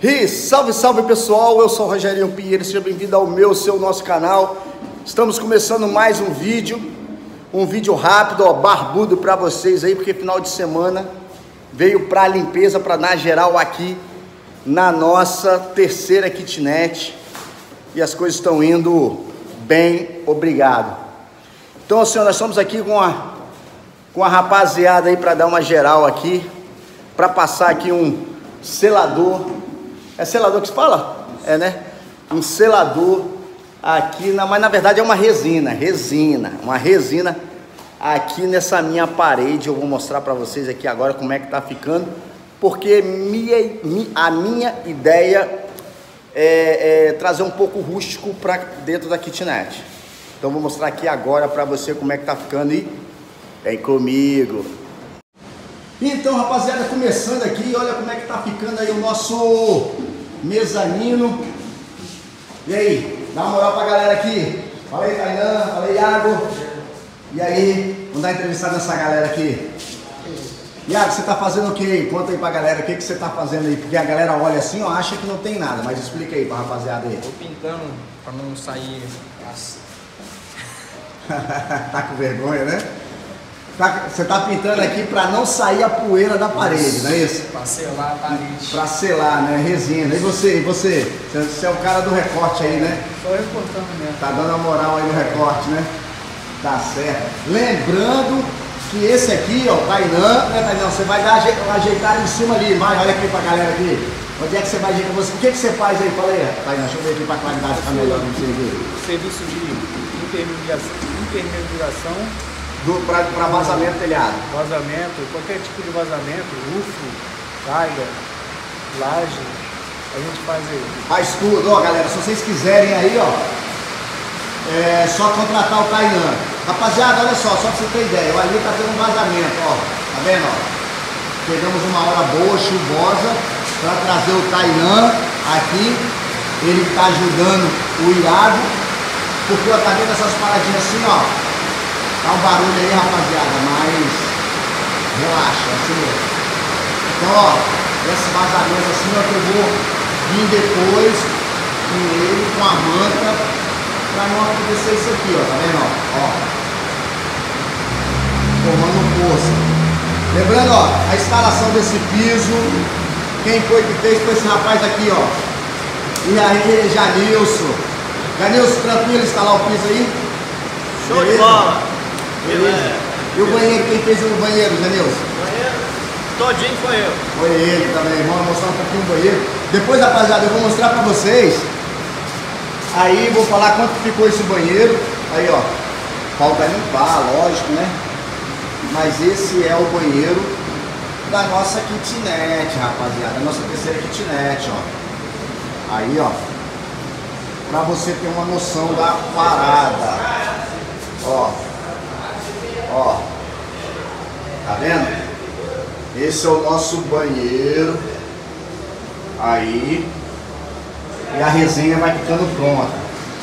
E salve, salve pessoal, eu sou o Rogerinho Pinheiro, seja bem-vindo ao nosso canal. Estamos começando mais um vídeo rápido, ó, barbudo para vocês aí, porque final de semana veio para limpeza, para dar geral aqui na nossa terceira kitnet e as coisas estão indo bem, obrigado. Então, senhor, nós estamos aqui com a rapaziada aí para dar uma geral aqui, para passar aqui um selador. É selador que se fala? É, né? Um selador aqui, mas na verdade é uma resina, uma resina aqui nessa minha parede. Eu vou mostrar para vocês aqui agora como é que tá ficando, porque a minha ideia é trazer um pouco rústico para dentro da kitnet. Então vou mostrar aqui agora para você como é que tá ficando e vem comigo. Então, rapaziada, começando aqui, olha como é que tá ficando aí o nosso mezanino. E aí, dá uma moral pra galera aqui. Fala aí, Tainan, fala aí, Iago. E aí, vamos dar uma entrevistada nessa galera aqui. Iago, você tá fazendo o que? Conta aí pra galera o que você tá fazendo aí, porque a galera olha assim, ó, acha que não tem nada, mas explica aí pra rapaziada aí. Tô pintando pra não sair Tá com vergonha, né? Você tá pintando aqui para não sair a poeira da parede, não é isso? Para selar a parede. Para selar, né? Resina. E você? Você é o cara do recorte aí, né? Só recortando mesmo. Tá dando a moral aí no recorte, né? Tá certo. Lembrando que esse aqui, ó, Tainan, né, Tainan? Você vai ajeitar em cima ali, mas olha aqui pra galera aqui. Onde é que você vai ajeitar? O que você faz aí? Fala aí, Tainan, deixa eu ver aqui pra qualidade ficar melhor pra você ver. Serviço de intermediação. Para vazamento telhado. Vazamento, qualquer tipo de vazamento, rufo, calha, laje, a gente faz aí. Faz tudo, ó galera, se vocês quiserem aí, ó, é só contratar o Tainan. Rapaziada, olha só pra você ter ideia, ali tá tendo um vazamento, ó, tá vendo, ó? Pegamos uma hora boa, chuvosa, para trazer o Tainan aqui, ele tá ajudando o Iago, porque ó, tá vendo essas paradinhas assim, ó? Tá um barulho aí, rapaziada, mas relaxa, assim mesmo. Então, ó, esse vazamento assim, ó, que eu vou vir depois com ele, com a manta, pra não acontecer isso aqui, ó, tá vendo, ó? Formando poça. Lembrando, ó, a instalação desse piso, quem foi que fez foi esse rapaz aqui, ó. E aí, Janilson. Janilson, tranquilo instalar o piso aí? Show de bola! Beleza. E o banheiro, quem fez o banheiro, Janilson? O banheiro todinho foi eu. Foi ele também, vamos mostrar um pouquinho o banheiro. Depois, rapaziada, eu vou mostrar pra vocês. Aí vou falar quanto ficou esse banheiro. Aí, ó, falta limpar, lógico, né? Mas esse é o banheiro da nossa kitnet, rapaziada. A nossa terceira kitnet, ó. Aí, ó, pra você ter uma noção da parada. Ó. Ó, tá vendo? Esse é o nosso banheiro. Aí. E a resenha vai ficando pronta.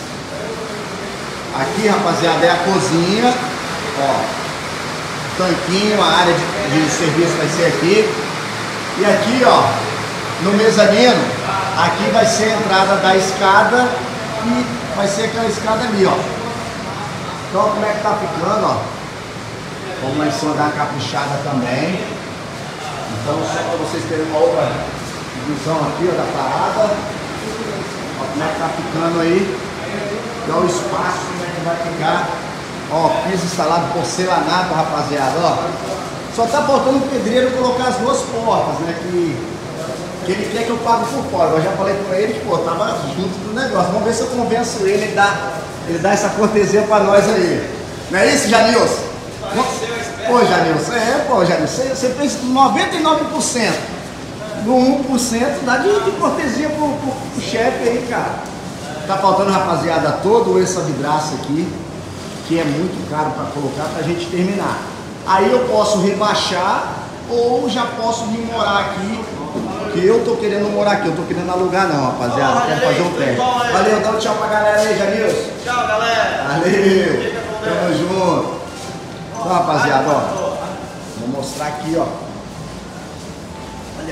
Aqui, rapaziada, é a cozinha. Ó, tanquinho, a área de serviço vai ser aqui. E aqui, ó, no mezanino, aqui vai ser a entrada da escada e vai ser aquela escada ali, ó. Então, como é que tá ficando, ó? Vamos lá em cima dar uma caprichada também. Então, só para vocês terem uma outra visão aqui, ó, da parada. Ó, como é que tá ficando aí. Então, o espaço, como é que vai ficar. Ó, piso instalado, porcelanato, rapaziada, ó. Só tá faltando o pedreiro colocar as duas portas, né, que ele quer que eu pague por fora. Eu já falei com ele que, pô, tava junto do negócio. Vamos ver se eu convenço ele dá essa cortesia para nós aí. Não é isso, Janilson? Pô, Janilson, você fez 99%. No 1% dá de cortesia pro chefe aí, cara. Tá faltando, rapaziada, todo esse vidraça aqui, que é muito caro para colocar pra gente terminar. Aí eu posso rebaixar ou já posso vir morar aqui, que eu tô querendo morar aqui, eu tô querendo alugar não, rapaziada. Quero fazer um teste. Valeu, dá um tchau pra galera aí, Janilson. Tchau, galera. Valeu, tamo junto. Então, rapaziada, ó, vou mostrar aqui, ó. Olha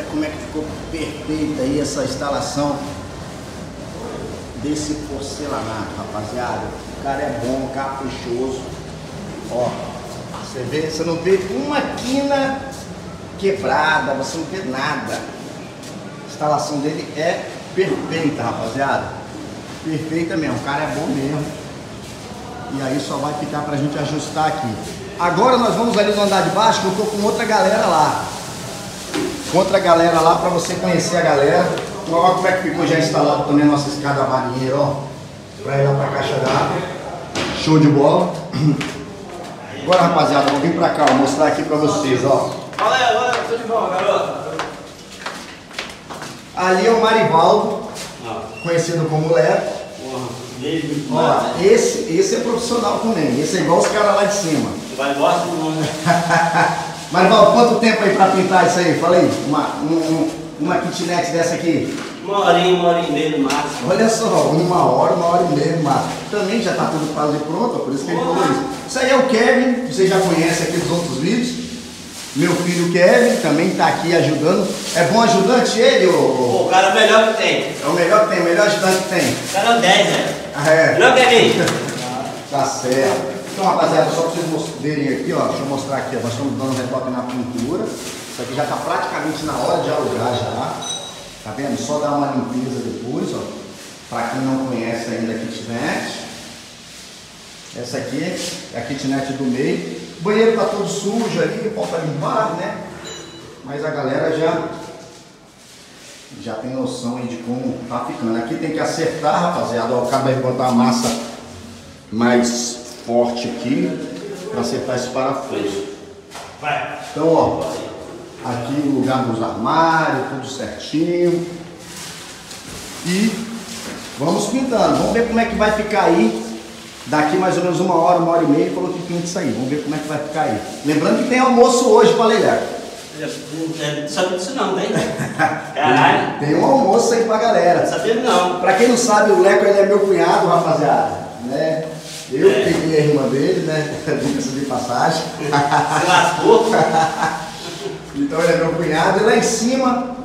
como é que ficou perfeita aí essa instalação desse porcelanato, rapaziada. O cara é bom, caprichoso. Ó, você vê, você não vê uma quina quebrada, você não vê nada. A instalação dele é perfeita, rapaziada. Perfeita mesmo, o cara é bom mesmo. E aí só vai ficar pra gente ajustar aqui. Agora nós vamos ali no andar de baixo, que eu tô com outra galera lá. Com outra galera lá pra você conhecer a galera. Olha como é que ficou já instalado também a nossa escada marinheira, ó. Pra ir lá pra caixa d'água. Show de bola. Agora, rapaziada, vou vir pra cá, vou mostrar aqui pra vocês, ó. Valeu, tudo de bom, garoto. Ali é o Marivaldo, conhecido como Leco. Ó, esse é profissional também, esse é igual os caras lá de cima. Vai embora, né? Marivaldo, quanto tempo aí pra pintar isso aí? Fala aí, uma kitnet dessa aqui. Uma hora e meia no máximo. Olha só, uma hora e meia no máximo. Também já tá tudo quase pronto, por isso que ele falou isso. Isso aí é o Kevin, você já conhece aqui dos outros vídeos. Meu filho Kevin também tá aqui ajudando. É bom ajudante ele, ô? O cara é o melhor que tem. É o melhor que tem, o melhor ajudante que tem. O cara é o 10, velho. Ah, é? Não, Kevin? Tá certo. Então, rapaziada, só pra vocês verem aqui, ó. Deixa eu mostrar aqui, ó. Nós estamos dando retoque na pintura. Isso aqui já tá praticamente na hora de alugar já. Tá vendo? Só dar uma limpeza depois, ó. Pra quem não conhece ainda a kitnet. Essa aqui é a kitnet do meio. O banheiro tá todo sujo ali, falta limpar, né? Mas a galera já tem noção aí de como tá ficando. Aqui tem que acertar, rapaziada. Ó, acaba de botar a massa mais forte aqui para acertar esse parafuso. Então, ó, aqui o lugar dos armários, tudo certinho. E vamos pintando. Vamos ver como é que vai ficar aí. Daqui mais ou menos uma hora e meia, falou que pinta isso aí. Vamos ver como é que vai ficar aí. Lembrando que tem almoço hoje para Leleco. Não sabia disso não, né? Caralho. Tem um almoço aí pra galera. Não sabia não. Pra quem não sabe, o Leco ele é meu cunhado, rapaziada. Né? Eu peguei a irmã dele, né? Diga-se de passagem. Se lascou. Então ele é meu cunhado. E lá em cima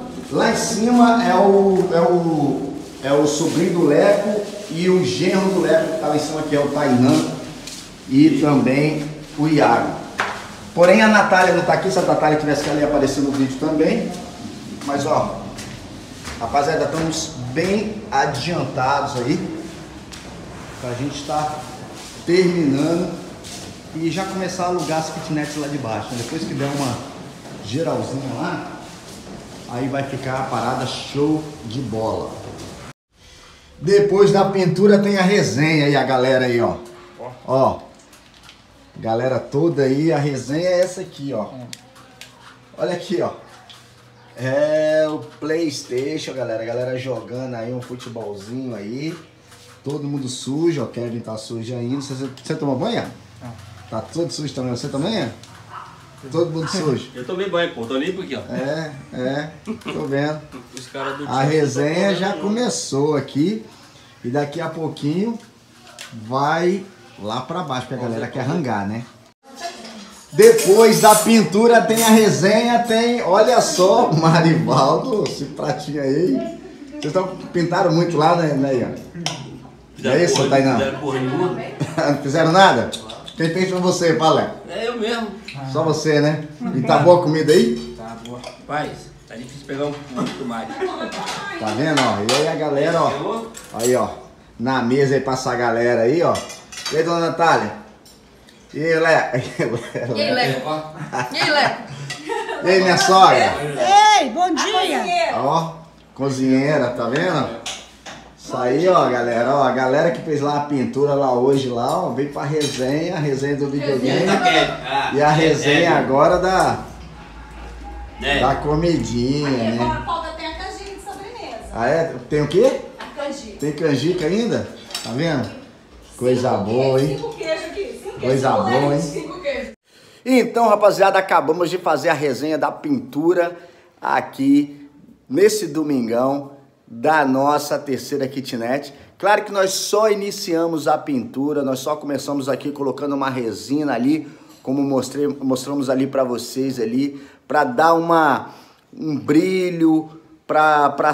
é o sobrinho do Leco e o genro do Leco que tá lá em cima, que é o Tainan. E também o Iago. Porém a Natália não tá aqui, se a Natália tivesse que ali aparecer no vídeo também. Mas ó, rapaziada, estamos bem adiantados aí. Pra gente estar terminando e já começar a alugar as kitnets lá de baixo. Depois que der uma geralzinha lá, aí vai ficar a parada show de bola. Depois da pintura tem a resenha aí, a galera aí, ó. Ó, galera toda aí, a resenha é essa aqui, ó. Olha aqui, ó. É o PlayStation, galera. A galera jogando aí um futebolzinho aí. Todo mundo sujo, ó. Kevin tá sujo ainda. Você tomou banho? Não. Tá todo sujo também. Você também é? Todo mundo sujo. Eu tomei banho, pô. Tô limpo aqui, ó. Tô vendo. Os caras do A resenha já começou aqui. E daqui a pouquinho vai lá pra baixo, porque a galera quer rangar, né? Depois da pintura tem a resenha, tem... Olha só, Marivaldo, esse pratinho aí. Vocês pintaram muito lá, né, Ian? É isso, Tainá? Não fizeram nada? Quem fez foi você, Palé? É eu mesmo. Só você, né? E tá boa a comida aí? Tá boa. Rapaz, tá difícil pegar um pouco mais. Tá vendo, ó? E aí a galera, ó. Aí, ó. Na mesa aí pra essa galera aí, ó. E aí, dona Natália? E aí, Leco? E aí, Leco? E aí, Leco? E aí, minha sogra? Ei, bom dia! Ó, cozinheira, tá vendo? Isso aí, ó, galera. Ó, a galera que fez lá a pintura lá hoje, lá, ó, veio pra resenha, a resenha do videogame. E a resenha agora da comidinha, né? Falta tem a canjica de sobremesa. Ah, é? Tem o quê? A canjica. Tem canjica ainda? Tá vendo? Coisa boa, hein? 5 queijos aqui. Coisa boa, hein? 5 queijos. Então, rapaziada, acabamos de fazer a resenha da pintura aqui nesse domingão da nossa terceira kitnet. Claro que nós só iniciamos a pintura, nós só começamos aqui colocando uma resina ali, como mostramos ali para vocês ali, para dar uma um brilho, para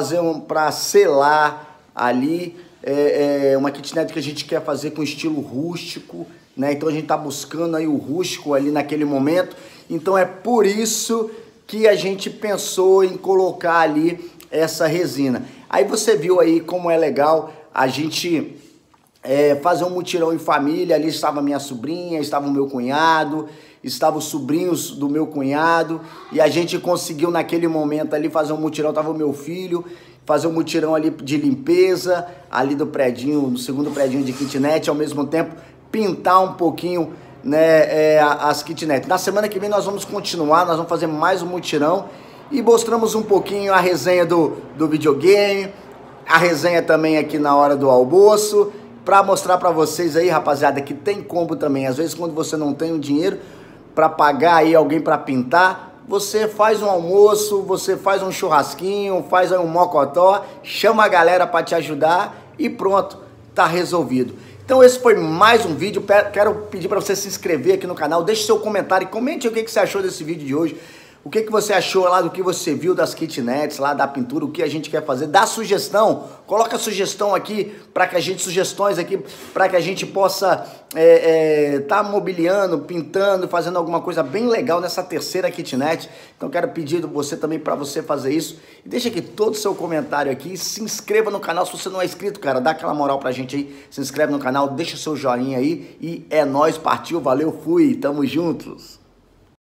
selar ali. Uma kitnet que a gente quer fazer com estilo rústico, né? Então a gente tá buscando aí o rústico ali naquele momento. Então é por isso que a gente pensou em colocar ali essa resina. Aí você viu aí como é legal a gente fazer um mutirão em família. Ali estava minha sobrinha, estava o meu cunhado, estavam os sobrinhos do meu cunhado, e a gente conseguiu naquele momento ali fazer um mutirão. Tava o meu filho, fazer um mutirão ali de limpeza, ali do predinho, do segundo predinho de kitnet, ao mesmo tempo pintar um pouquinho, né, as kitnets. Na semana que vem nós vamos continuar, nós vamos fazer mais um mutirão e mostramos um pouquinho a resenha do videogame, a resenha também aqui na hora do almoço, para mostrar para vocês aí, rapaziada, que tem combo também. Às vezes quando você não tem o dinheiro para pagar aí alguém para pintar, você faz um almoço, você faz um churrasquinho, faz aí um mocotó, chama a galera para te ajudar e pronto, tá resolvido. Então esse foi mais um vídeo. Quero pedir para você se inscrever aqui no canal, deixe seu comentário e comente o que você achou desse vídeo de hoje. O que você achou lá do que você viu das kitnets, lá da pintura, o que a gente quer fazer, dá sugestão, coloca sugestão aqui para que a gente, sugestões aqui para que a gente possa tá mobiliando, pintando, fazendo alguma coisa bem legal nessa terceira kitnet. Então quero pedir você também para você fazer isso. E deixa aqui todo o seu comentário aqui, se inscreva no canal se você não é inscrito, cara, dá aquela moral pra gente aí, se inscreve no canal, deixa o seu joinha aí e é nóis, partiu, valeu, fui, tamo juntos.